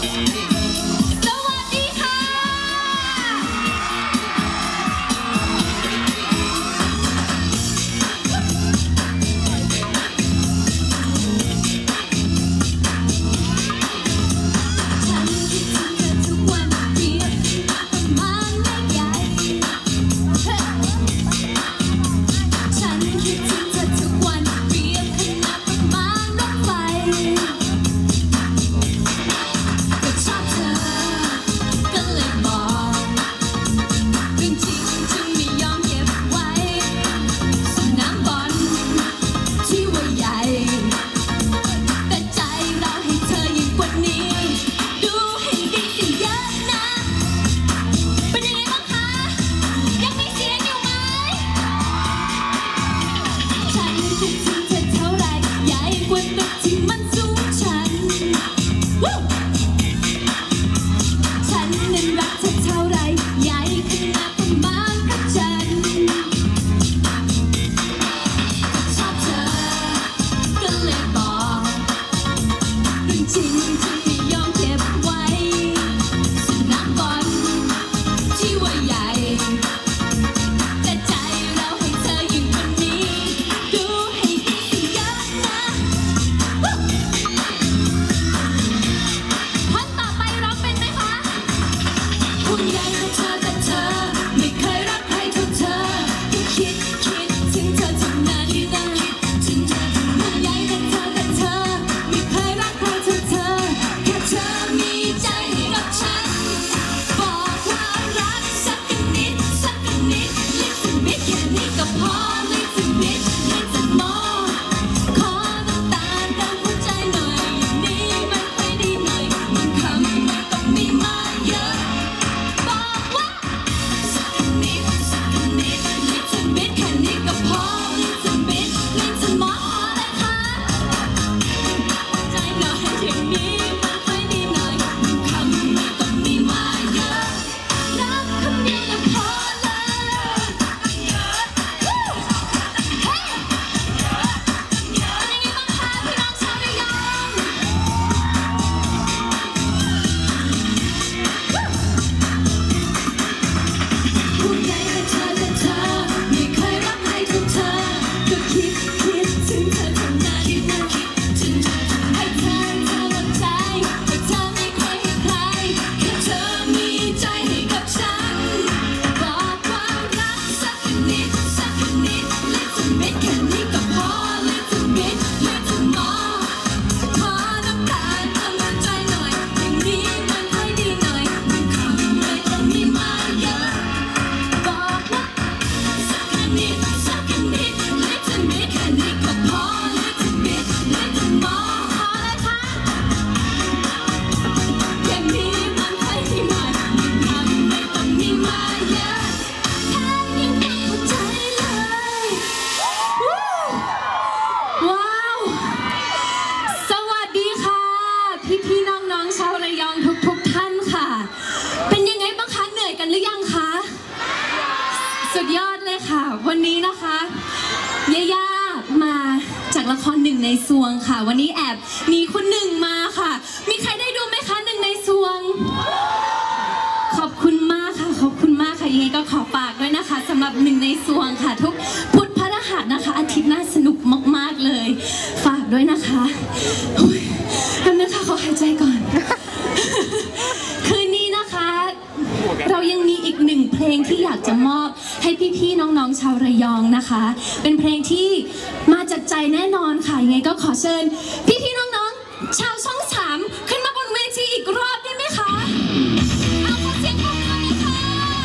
สุดยอดเลยค่ะวันนี้นะคะย่ามาจากละครหนึ่งในซวงค่ะวันนี้แอบมีคนหนึ่งมาค่ะมีใครได้ดูไหมคะหนึ่งในซวงขอบคุณมากค่ะขอบคุณมากค่ะยังไงก็ขอฝากด้วยนะคะสำหรับหนึ่งในซวงค่ะทุกพุธพฤหัสนะคะอาทิตย์หน้าสนุกมากๆเลยฝากด้วยนะคะทำนะคะขอหายใจก่อนคืนนี้นะคะเรายังมีอีกหนึ่งเพลงที่อยากจะมอบให้พี่ๆน้องๆชาวระยองนะคะเป็นเพลงที่มาจากใจแน่นอนค่ะยังไงก็ขอเชิญพี่ๆน้องๆชาวช่อง3ขึ้นมาบนเวทีอีกรอบได้ไหมคะเอาขอเสียงปรบมือหน่อยค่ะ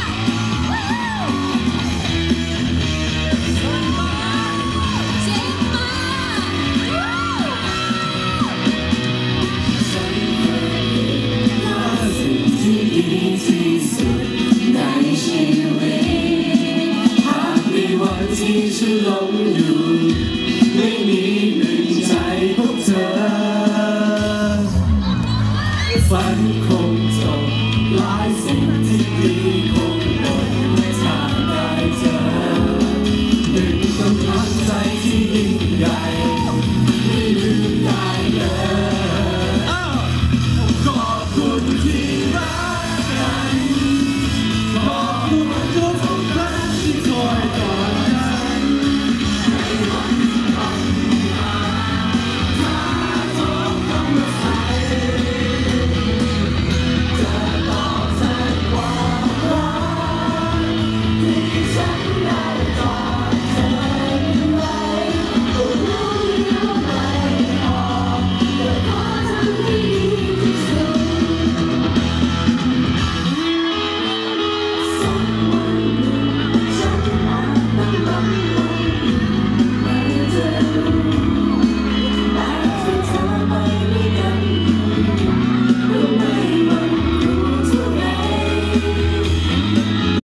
เจ๋งมากที่สุดในชีวิตหากในวันที่ฉันหลงอยู่ไม่มีหนึ่งใจพบเธอฝันคงจบหลายสิ่งที่ดีคง